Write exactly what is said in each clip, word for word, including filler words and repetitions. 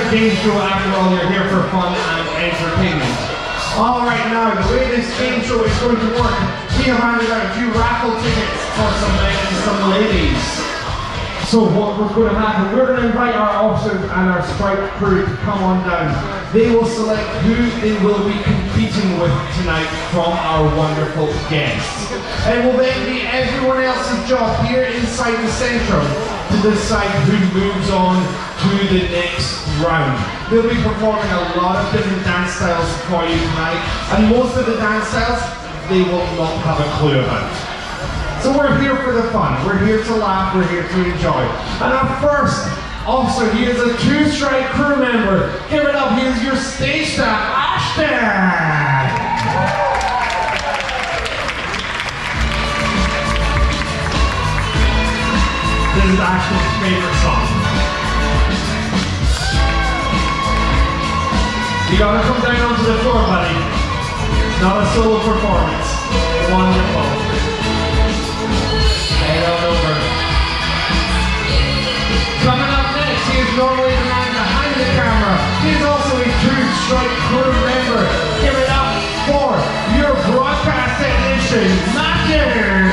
game show after all. You're here for fun and entertainment. Alright, now the way this game show is going to work, we have handed out a few raffle tickets for some men and some ladies. So what we're going to have, we're going to invite our officers and our strike crew to come on down. They will select who they will be competing with tonight from our wonderful guests. It will then be everyone else's job here inside the centrum to decide who moves on to the next round. They'll be performing a lot of different dance styles for you tonight, and most of the dance styles they will not have a clue about. So we're here for the fun, we're here to laugh, we're here to enjoy. And our first officer, he is a two-strike crew member. Give it up, he is your stage staff, Ashton! This is Ashton's favorite song. You gotta come down onto the floor, buddy. It's not a solo performance. Wonderful. Head on over. Coming up next, he is normally the man behind the camera. He is also a two-strike crew member. Give it up for your broadcast technician, Matthew.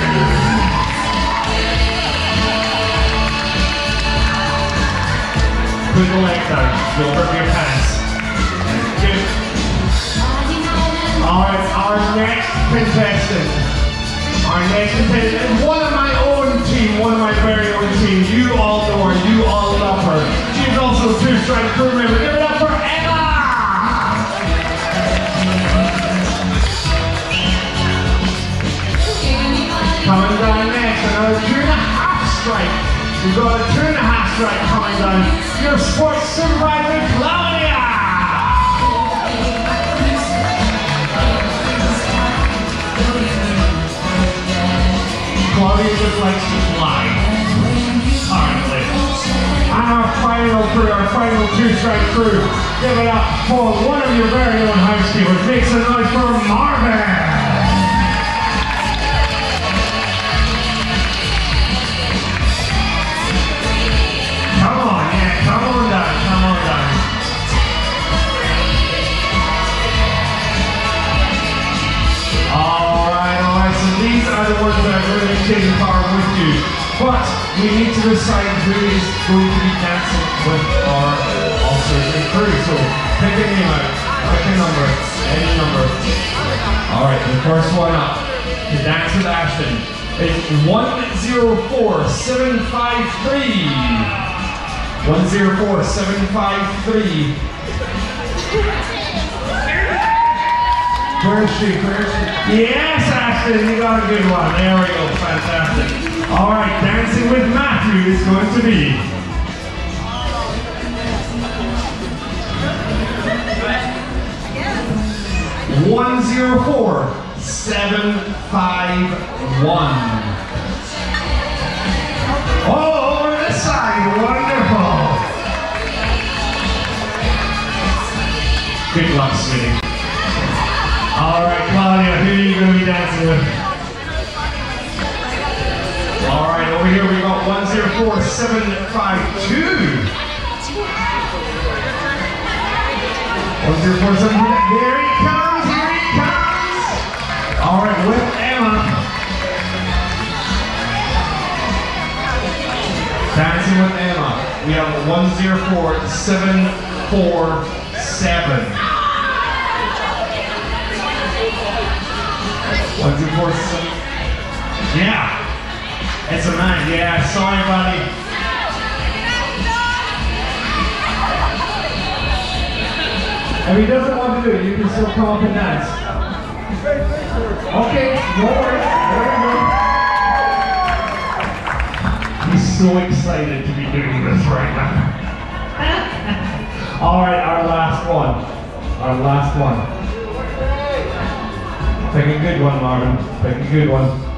Put the legs down. Don't hurt your pants. Good. Alright, our next contestant. Our next contestant is one of my own team, one of my very own team. You all know her, you all love her. She's also a two-strike crew member. Give it up for Emma! Coming down next, another two and a half strike. We've got a two and a half strike coming down. Your sports supervisor, Claudia! Claudia just likes to fly, currently. And our final crew, our final two-strike crew, give it up for one of your very own housekeepers. Make some noise for Marvin! Come on, yeah, come on down, come on down. Alright, alright, so these are the ones that are really taking power with you. But we need to decide who is going to be dancing with our officers and crew. So pick a name out, pick a number, any number. Alright, the first one up to dance with Ashton is one zero four seven five three. one zero four seven five three. Where is she? Where is she? Yes, Ashton, you got a good one. There we go, fantastic. All right, dancing with Matthew is going to be one zero four seven five one. Oh, over this side, wonderful. Good luck, sweetie. All right, Claudia, who are you going to be dancing with? All right, over here we got one zero four seven five two. one zero four seven five two. Here he comes, here he comes. All right, with Emma. Dancing with Emma. We have one zero four seven four seven. one zero four seven. Yeah. It's a man. Yeah, sorry, buddy. If he doesn't want to do it, you can still come up and dance. Okay, no worries. There we go. He's so excited to be doing this right now. All right, our last one. Our last one. Pick a good one, Marvin. Pick a good one.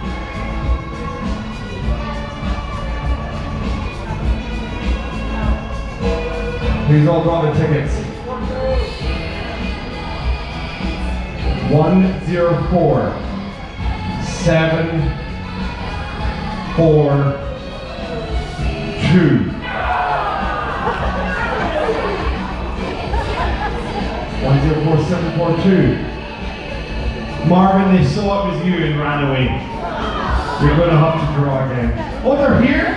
Who's all got the tickets? One zero four seven four two. one zero four seven four two. Marvin, they saw it was you and ran away. You're going to have to draw again. Oh, they're here?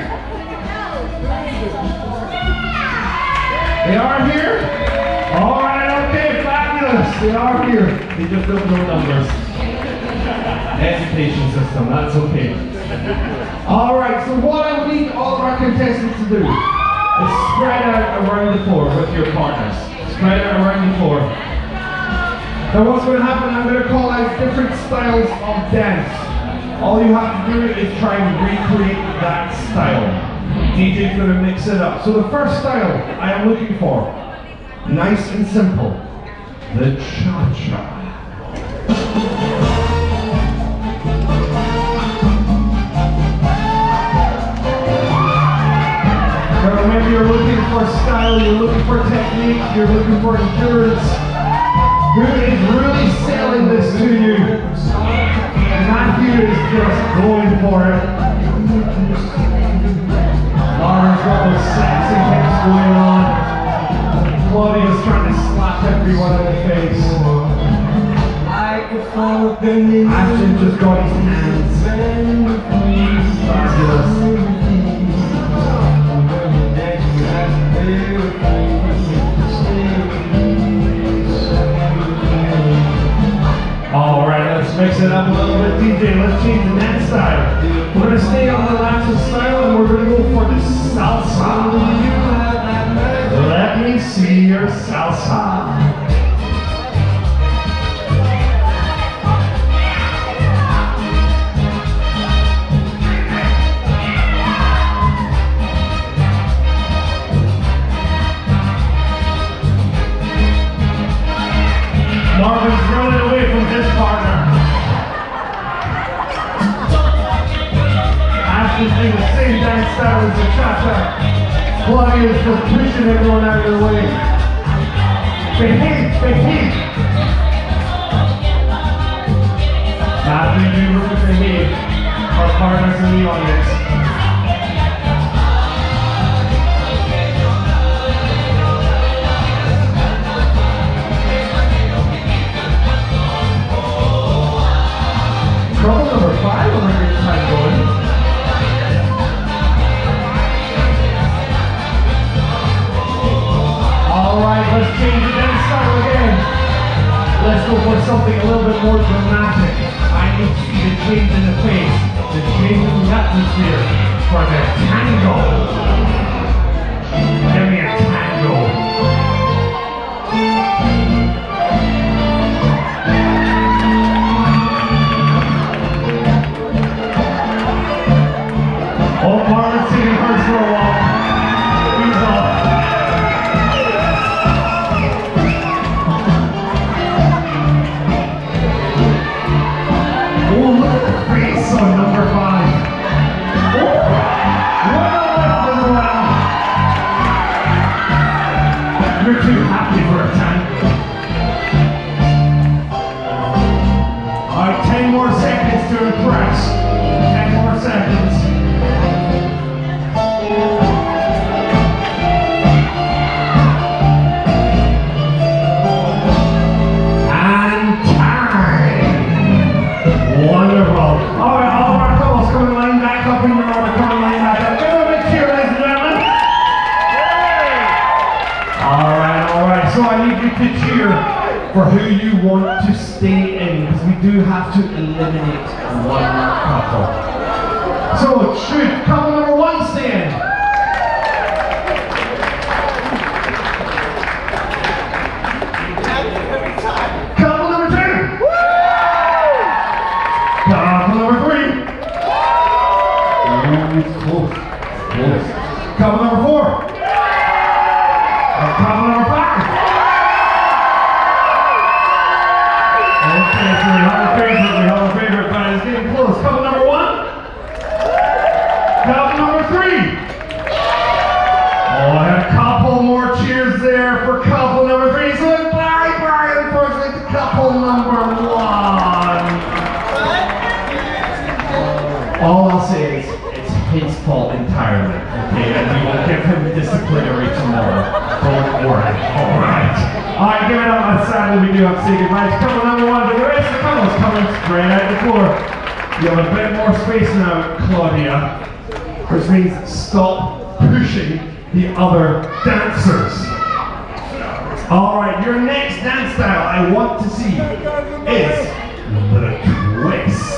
They are here? Alright, okay, fabulous. They are here. They just don't know numbers. Education system, that's okay. Alright, so what I would need all of our contestants to do is spread out around the floor with your partners. Spread out around the floor. Now what's going to happen, I'm going to call out different styles of dance. All you have to do is try and recreate that style. D J's going to mix it up. So the first style I am looking for, nice and simple, the cha-cha. Maybe you're looking for style, you're looking for technique, you're looking for endurance. Who is really selling this to you? Matthew is just going for it. Lauren's got those sexy hips going on. Claudia's trying to slap everyone in the face. Ashton just got his hands. Fabulous. Alright, let's mix it up a little bit, D J. Let's change the dance style. We're going to stay on the Latin style and we're going to go for the salsa. Let me see your salsa. Marvin's running away from his partner. Ashton's doing the same dance style as the cha-cha. Claudia's just pushing everyone out of their way. Behave, behave. After you look at behave, our partners in the audience. Trouble number five, we're going to get time going. Alright, let's change the dance style again. Let's go for something a little bit more dramatic. I need to see the change in the face, the change in the atmosphere for the tango. Give me a tango. Oh, Marvin's singing hers for a while. He's off. Oh, look at the face on number five. Oh, well, well, well. You're too happy for a tango. All right, ten more seconds to impress. Ten more seconds. Wonderful. All right, all of our couples coming line back up in your order, coming line back up. Give them a big cheer, ladies and gentlemen. All right, all right. So I need you to cheer for who you want to stay in, because we do have to eliminate one couple. So should couple number one stay in? Couple number two? Couple number three. Oh, it's close. Close. Couple number four. Uh, couple number five. Okay, so we have a favorite, we have a favorite, but it's getting close. Couple number one. Couple number three. Alright, give it up, my sadly we do have to say goodbye to couple number one, but the rest of the couples coming straight out the floor. You have a bit more space now, Claudia, which means stop pushing the other dancers. Alright, your next dance style I want to see is the twist.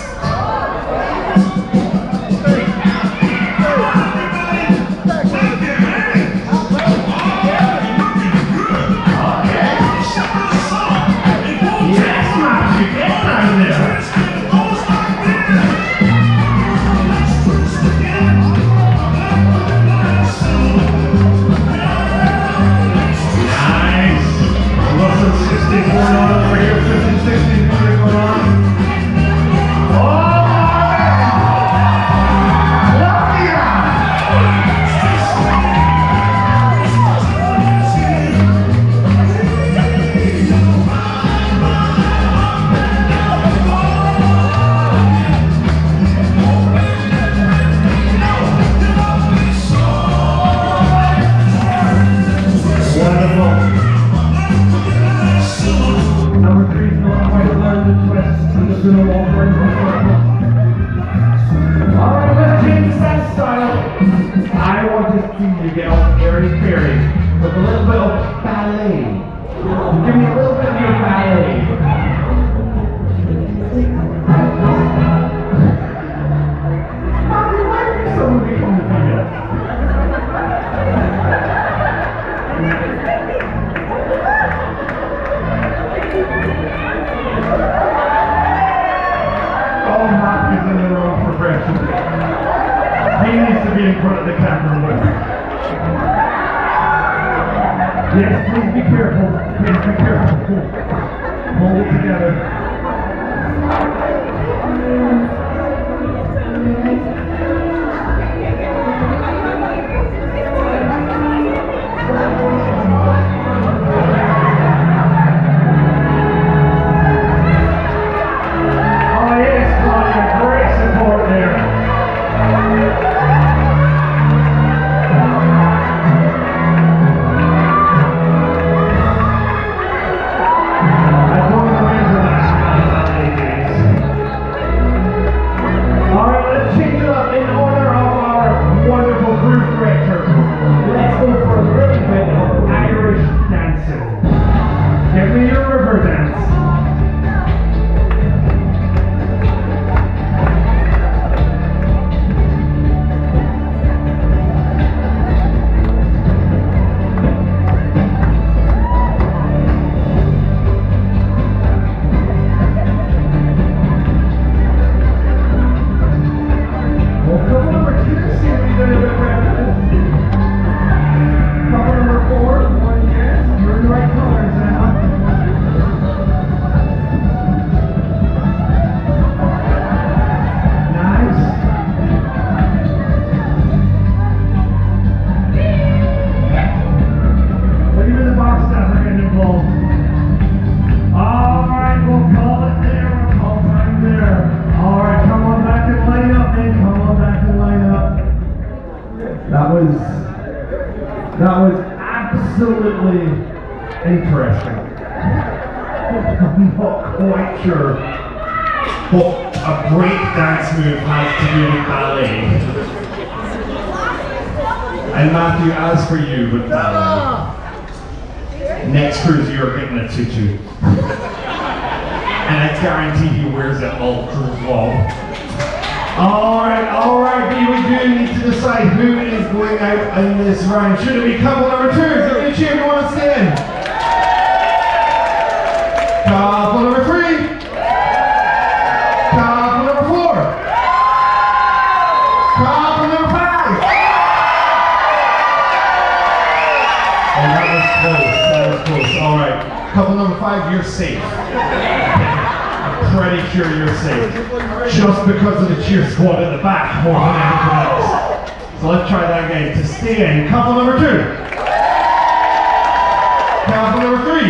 Yes, please be careful. Please be careful. Hold it together. Oh yes, Claudia, great support there. That was absolutely interesting. I'm not quite sure what a break dance move has to do with ballet. And Matthew, as for you with ballet, next cruise you're getting a tutu. And I guarantee he wears it all cruise long. Alright, alright, but we do need to decide who is going out in this round. Should it be couple number two? Give me a cheer if you want to stay in. Couple number three. Couple number four. Couple number five. Oh, that was close, that was close. Alright, couple number five, you're safe. Pretty sure you're safe. Just because of the cheer squad at the back more than anything else. So let's try that again. To stay in, couple number two. Couple number three.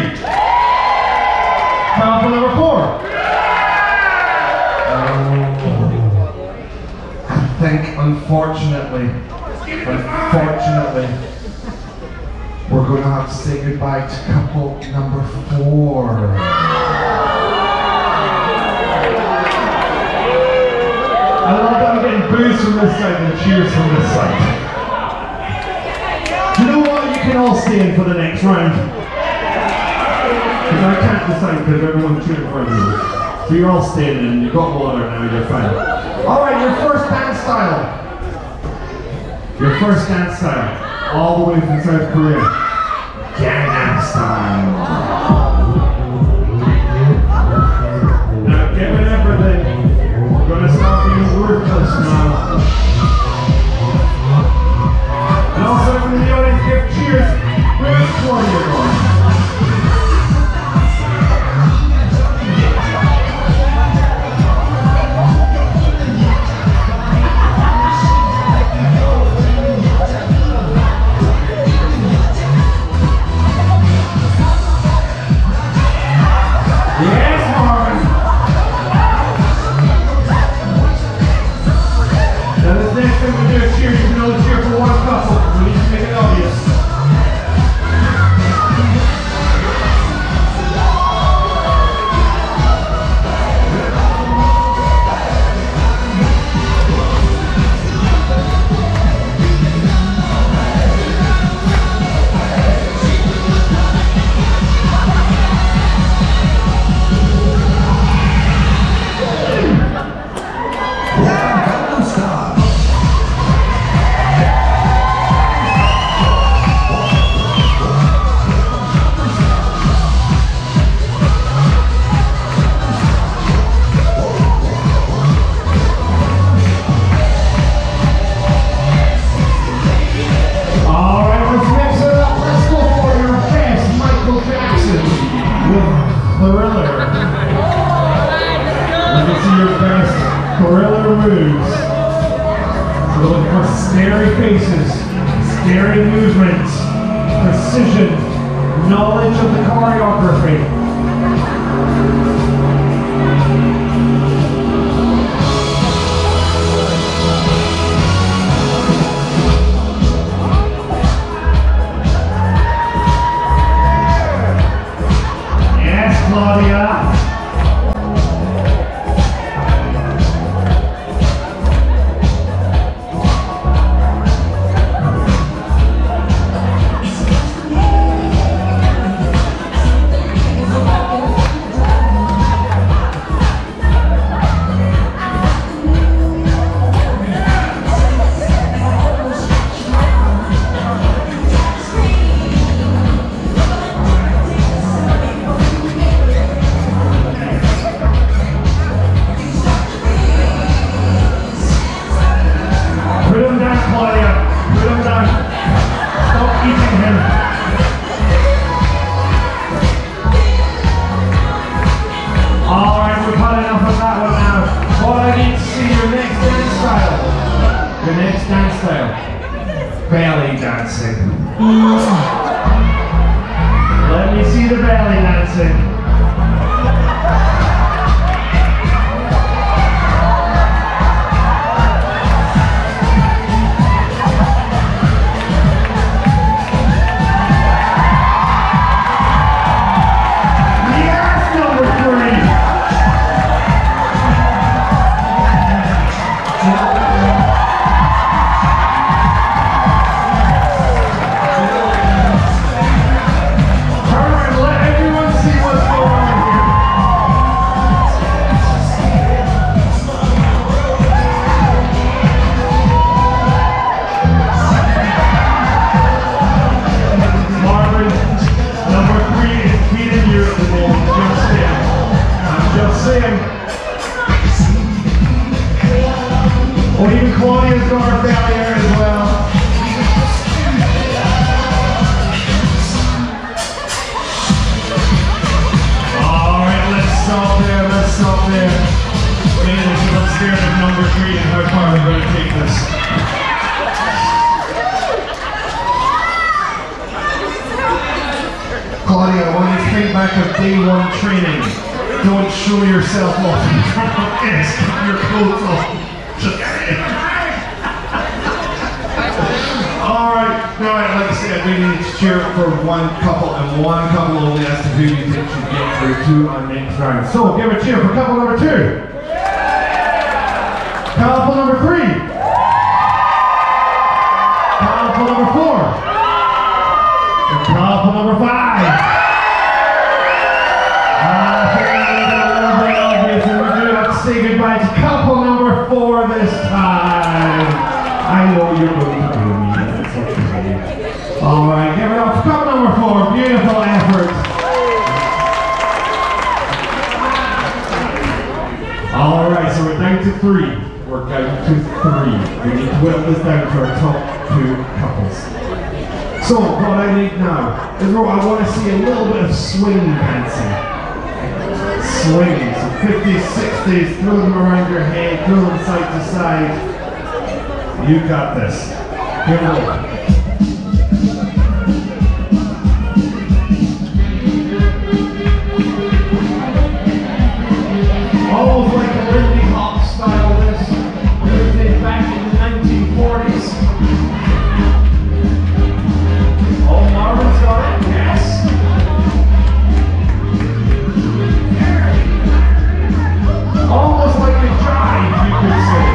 Couple number four. Oh. I think, unfortunately, unfortunately, we're going to have to say goodbye to couple number four. I love that I'm getting boos from this side and cheers from this side. Do you know what? You can all stay in for the next round. Because I can't decide because everyone's cheering for you. So you're all staying in, you've got water now, you're fine. Alright, your first dance style. Your first dance style. All the way from South Korea. Gangnam Style. Now, given everything, we're going to start being ruthless now. And also from the audience, give cheers. Where's Claudia going? Alright, now like I said, we need to cheer for one couple and one couple only as to who you think should get through to our next round. So give a cheer for couple number two. Couple number three. Couple number four. And couple number five. I think I'm a little bit obvious and we do have to say goodbye to couple number four this time. I know you're going to do me. Alright, give it up for couple number four. Beautiful effort. Alright, so we're down to three. We're down to three. We need to whittle this down to our top two couples. So, what I need now is I want to see a little bit of swing dancing. Swing. So fifties, sixties, throw them around your head, throw them side to side. You got this. Here we go. Almost like a Lindy Hop style this. Originated back in the nineteen forties. Oh, Marvin's got it, yes. Almost like a jive, you could say.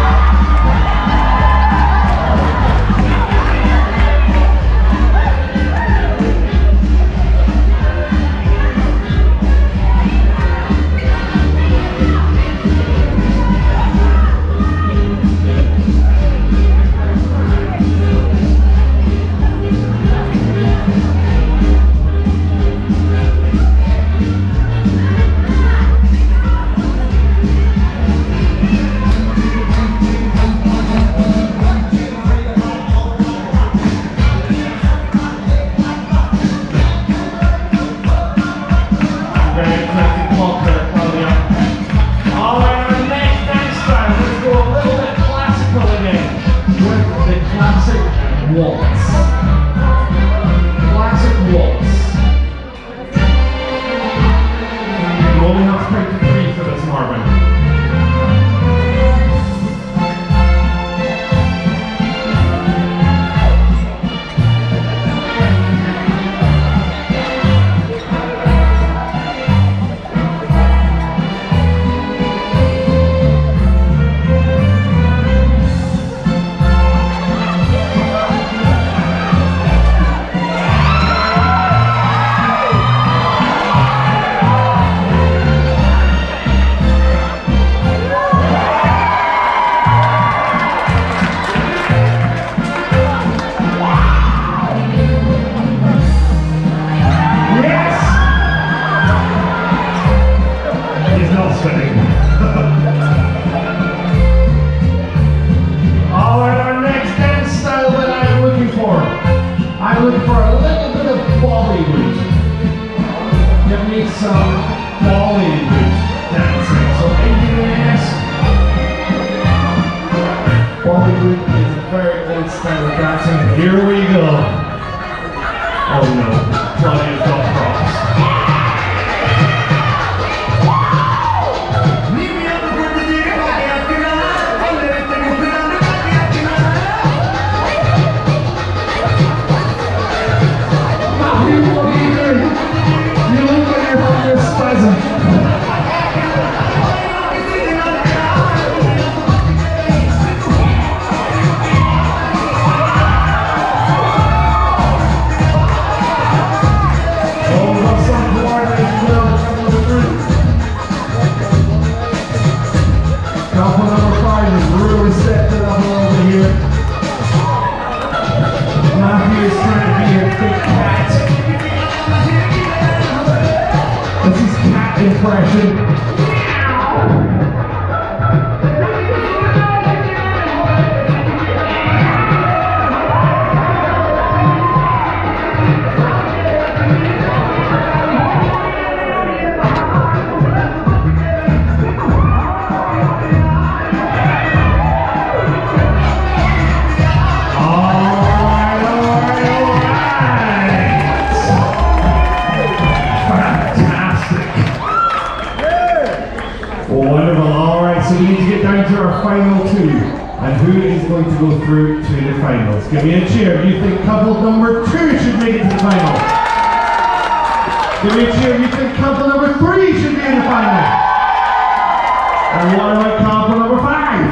Here we go. Oh no, Claudia's got props. Matthew, what are you doing? You look like you're having a spasm. Impression. Wonderful. All right, so we need to get down to our final two. And who is going to go through to the finals? Give me a cheer. You think couple number two should make it to the final? Give me a cheer. You think couple number three should be in the final? And what about couple number five?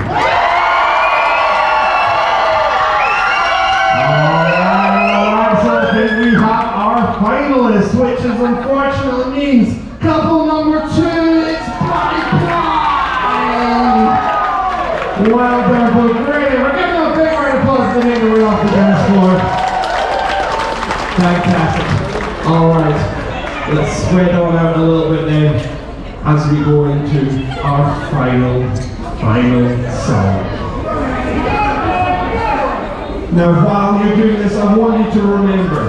Alright, so then we have our finalists, which is unfortunately means couple number two is bye-bye. Well done, but great. We're giving them a big round of applause to make the way off the dance floor. Fantastic. Alright, let's spread on out a little bit now as we go into our final, final song. Now while you're doing this, I want you to remember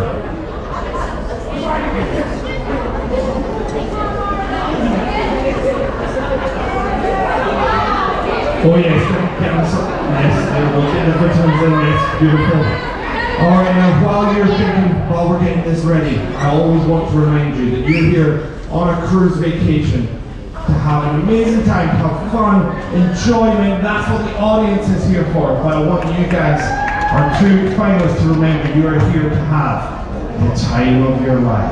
oh yes, get us up. Yes, we'll get the buttons in this. Beautiful. Alright, now while you're thinking, while we're getting this ready, I always want to remind you that you're here on a cruise vacation to have an amazing time, have fun, enjoyment. That's what the audience is here for. But I want you guys, our two finalists, to remember you are here to have the time of your life.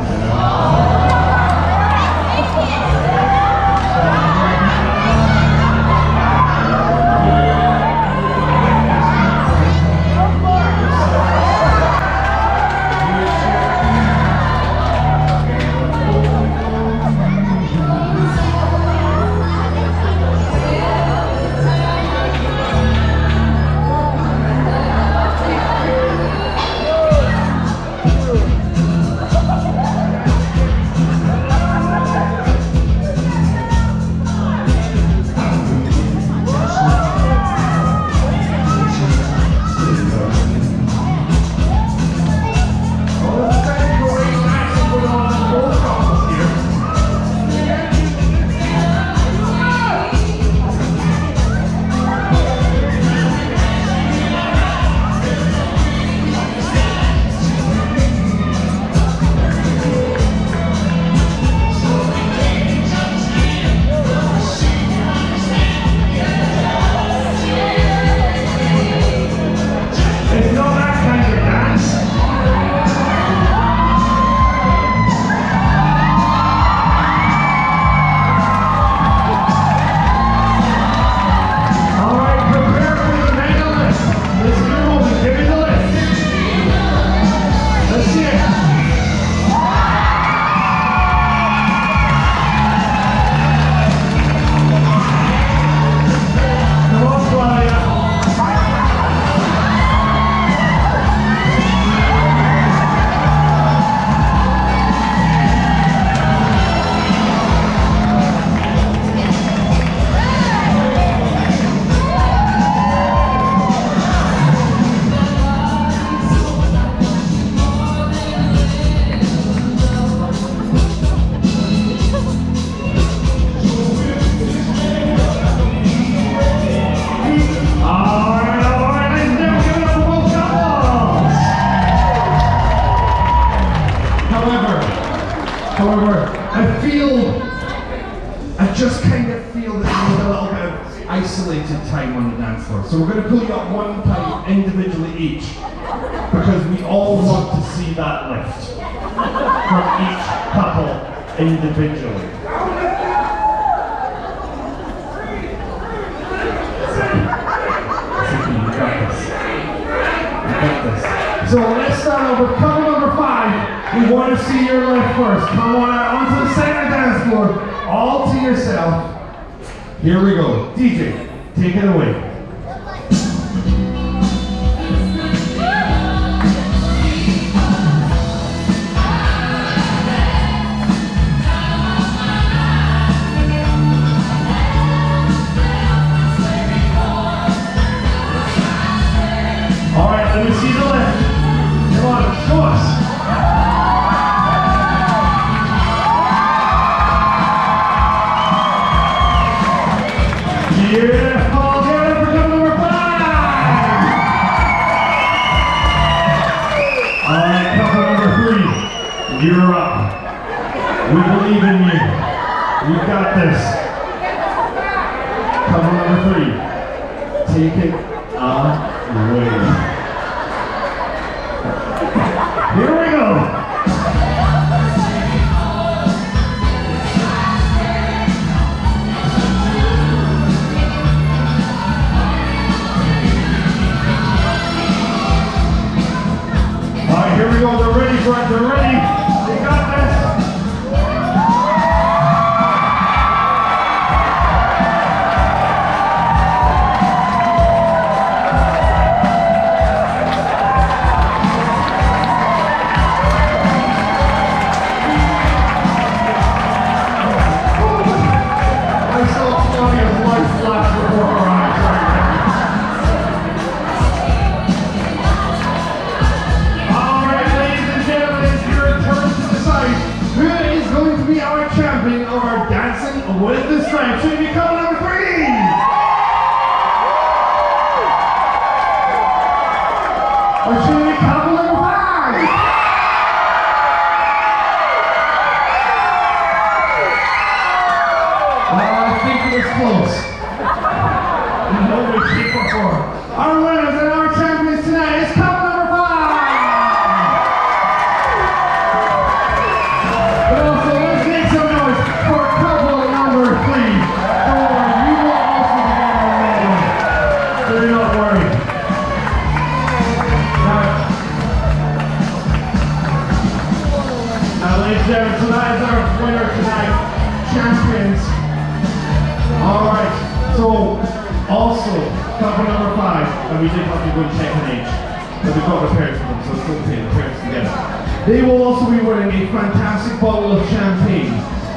However, I feel, I just kind of feel that you need a little bit of isolated time on the dance floor. So we're going to pull you up one time individually each, because we all want to see that lift from each couple individually. You got this. You got this. So let's start over couple number five. We want to see your lift first. Come on out onto the center dance floor, all to yourself. Here we go. D J, take it away. All right, let me see the lift. Come on, show us. Beautiful, get it for number five. All right, couple number three, you're up. We believe in you. You got this. Couple number three, take it away. Here we go. Alright, here we go. They're ready, Brett. They're ready. They got this. With the strength, should be coming number three. Or should be coming number five. Well, I think it was close. Nobody keep before. Our winners and our champions tonight is coming number five. But also, let's make some noise for a couple of number three. Don't worry, you will also be getting a medal. So do not worry. Now, now ladies and gentlemen, tonight is our winner tonight, champions. Alright, so also, couple number five, and we did have to go and check an age. But we've got the parents with them, so it's good to pay the parents together. They will also be winning a fantastic bottle of champagne.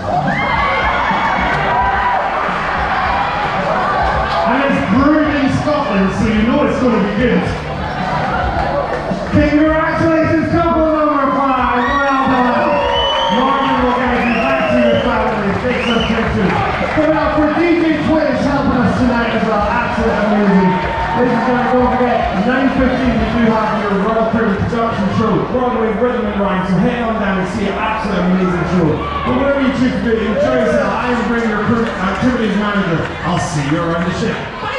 And it's brewed in Scotland, so you know it's going to be good. Congratulations, couple number five. Well done. Martin will get you back to your family. Take some pictures. Coming up for D J Twitch helping us tonight as well. Absolutely amazing. Ladies and gentlemen, don't forget, nine fifteen we do have your Royal Curry production show, Broadway Rhythm and Rhyme, so head on down and see an absolutely amazing show. But whatever you choose to do, enjoy yourself. I am bringing your activities manager. I'll see you around the ship.